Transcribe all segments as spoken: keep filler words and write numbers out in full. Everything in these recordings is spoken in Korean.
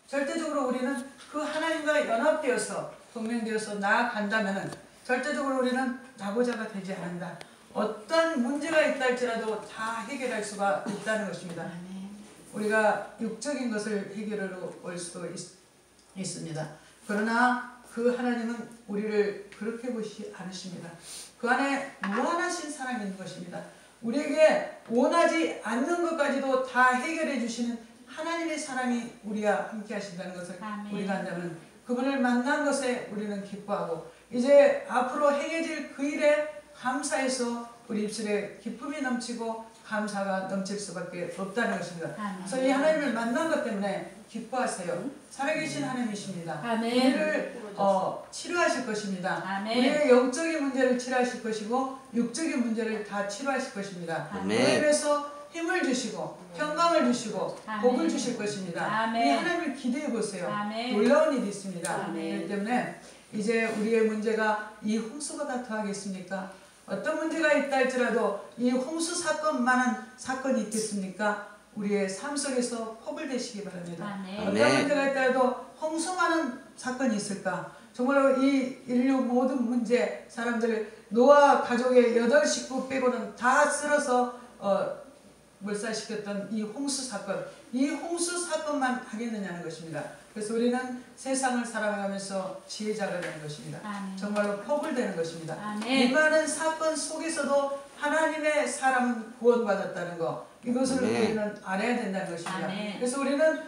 절대적으로 우리는 그 하나님과 연합되어서 동맹되어서 나아간다면 절대적으로 우리는 낙오자가 되지 않는다. 어떤 문제가 있다 할지라도 다 해결할 수가 있다는 것입니다. 우리가 육적인 것을 해결하러 올 수도 있, 있습니다. 그러나 그 하나님은 우리를 그렇게 보시 않으십니다. 그 안에 무한하신 사랑이 있는 것입니다. 우리에게 원하지 않는 것까지도 다 해결해 주시는 하나님의 사랑이 우리와 함께 하신다는 것을 아멘. 우리가 안다면 그분을 만난 것에 우리는 기뻐하고 이제 앞으로 행해질 그 일에 감사해서 우리 입술에 기쁨이 넘치고 감사가 넘칠 수밖에 없다는 것입니다. 아멘. 그래서 이 하나님을 만난 것 때문에 기뻐하세요. 살아계신 하나님이십니다. 아멘. 우리를 어, 치료하실 것입니다. 아멘. 우리의 영적인 문제를 치료하실 것이고 육적인 문제를 다 치료하실 것입니다. 그래서 힘을 주시고 평강을 주시고 아멘. 복을 주실 것입니다. 아멘. 이 하나님을 기대해 보세요. 아멘. 놀라운 일이 있습니다. 아멘. 그렇기 때문에 이제 우리의 문제가 이 홍수가 다 더하겠습니까? 어떤 문제가 있다 할지라도 이 홍수 사건만한 사건이 있겠습니까? 우리의 삶 속에서 폭을 되시기 바랍니다. 아멘. 어떤 문제가 있더라도 홍수만한 사건이 있을까? 정말로 이 인류 모든 문제, 사람들 노아 가족의 여덟 식구 빼고는 다 쓸어서 어, 몰살시켰던 이 홍수 사건, 이 홍수 사건만 하겠느냐는 것입니다. 그래서 우리는 세상을 살아가면서 지혜자가 되는 것입니다. 아멘. 정말로 폭을 되는 것입니다. 아멘. 이 많은 사건 속에서도 하나님의 사람은 구원받았다는 것, 이것을 아멘. 우리는 알아야 된다는 것입니다. 아멘. 그래서 우리는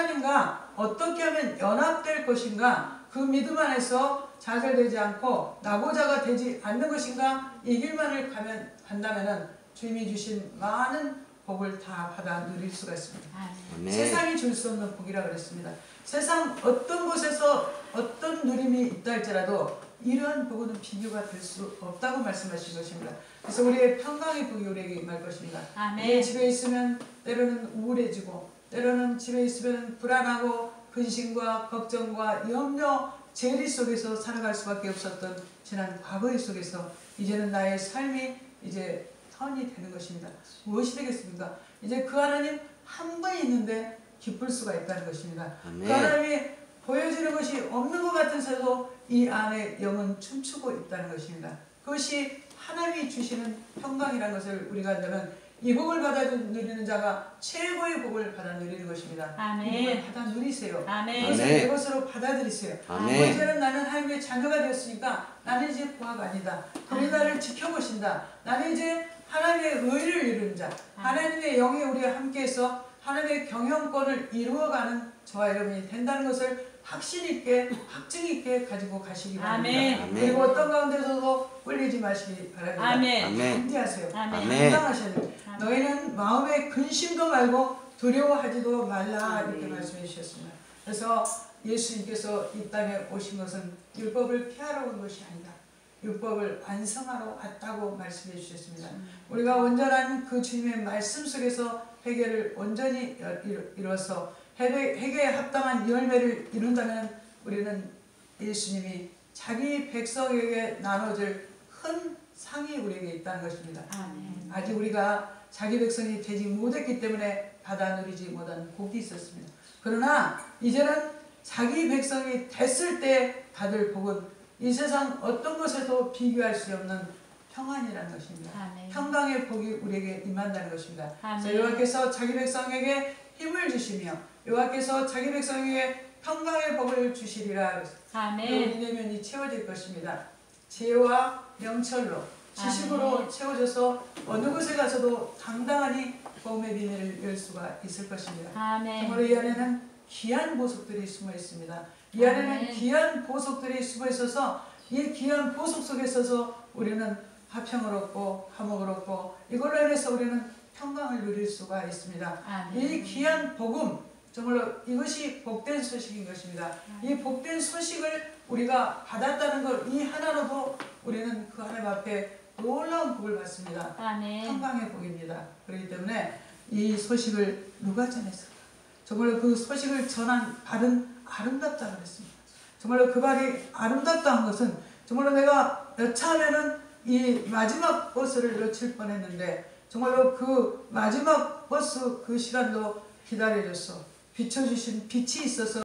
하나님과 어떻게 하면 연합될 것인가, 그 믿음 안에서 좌절되지 않고 낙오자가 되지 않는 것인가, 이 길만을 가면 간다면은 주님이 주신 많은 복을 다 받아 누릴 수가 있습니다. 아멘. 세상이 줄 수 없는 복이라고 그랬습니다. 세상 어떤 곳에서 어떤 누림이 있다 할지라도 이러한 복은 비교가 될 수 없다고 말씀하신 것입니다. 그래서 우리의 평강의 복이 우리에게 임할 것입니다. 아멘. 집에 있으면 때로는 우울해지고 때로는 집에 있으면 불안하고 근심과 걱정과 염려, 재리 속에서 살아갈 수밖에 없었던 지난 과거의 속에서 이제는 나의 삶이 이제 턴이 되는 것입니다. 무엇이 되겠습니까? 이제 그 하나님 한 분이 있는데 기쁠 수가 있다는 것입니다. 아멘. 그 하나님이 보여지는 것이 없는 것 같은데도 이 안에 영은 춤추고 있다는 것입니다. 그것이 하나님이 주시는 평강이라는 것을 우리가 안다면 이 복을 받아 누리는 자가 최고의 복을 받아 누리는 것입니다. 아멘. 이 복을 받아 누리세요. 아멘. 그것을 내 것으로 받아들이세요. 아멘. 이제는 나는 하나님의 자녀가 되었으니까 나는 이제 부하가 아니다. 그분이 나를 지켜보신다. 나는 이제 하나님의 의를 이루는 자, 하나님의 영이 우리와 함께해서 하나님의 경영권을 이루어가는 저와 여러분이 된다는 것을 확신 있게, 확증 있게 가지고 가시기 바랍니다. 아멘. 그리고 어떤 가운데서도 꿀리지 마시기 바랍니다. 아멘. 함께하세요. 감당하셔야 됩니다. 너희는 마음에 근심도 말고 두려워하지도 말라 아멘. 이렇게 말씀해 주셨습니다. 그래서 예수님께서 이 땅에 오신 것은 율법을 피하러 온 것이 아니다. 율법을 완성하러 왔다고 말씀해 주셨습니다. 음. 우리가 온전한 그 주님의 말씀 속에서 회개를 온전히 이루어서 회개에 합당한 열매를 이룬다면 우리는 예수님이 자기 백성에게 나눠줄 큰 상이 우리에게 있다는 것입니다. 아멘. 아직 우리가 자기 백성이 되지 못했기 때문에 받아 누리지 못한 복이 있었습니다. 그러나 이제는 자기 백성이 됐을 때 받을 복은 이 세상 어떤 것에도 비교할 수 없는 평안이라는 것입니다. 아멘. 평강의 복이 우리에게 임한다는 것입니다. 그래서 여호와께서 자기 백성에게 힘을 주시며 여호와께서 자기 백성에게 평강의 복을 주시리라. 아멘. 내면이 채워질 것입니다. 지혜와 명철로 지식으로 아멘. 채워져서 어느 곳에 가서도 당당하니 복음의 비밀을 열 수가 있을 것입니다. 아멘. 정말 이 안에는 귀한 보석들이 숨어 있습니다. 이 안에는 아멘. 귀한 보석들이 숨어 있어서 이 귀한 보석 속에 있어서 우리는 화평을 얻고 화목을 얻고 이걸로 인해서 우리는 평강을 누릴 수가 있습니다. 아멘. 이 귀한 복음, 정말로 이것이 복된 소식인 것입니다. 아멘. 이 복된 소식을 우리가 받았다는 것 이 하나로도 우리는 그 하나님 앞에 놀라운 복을 받습니다. 아멘. 평강의 복입니다. 그렇기 때문에 이 소식을 누가 전했을까? 정말로 그 소식을 전한 발은 아름답다 그랬습니다. 정말로 그 발이 아름답다 한 것은 정말로 내가 여차하면은 이 마지막 버스를 놓칠 뻔했는데 정말로 그 마지막 버스 그 시간도 기다려줬어. 비춰주신 빛이 있어서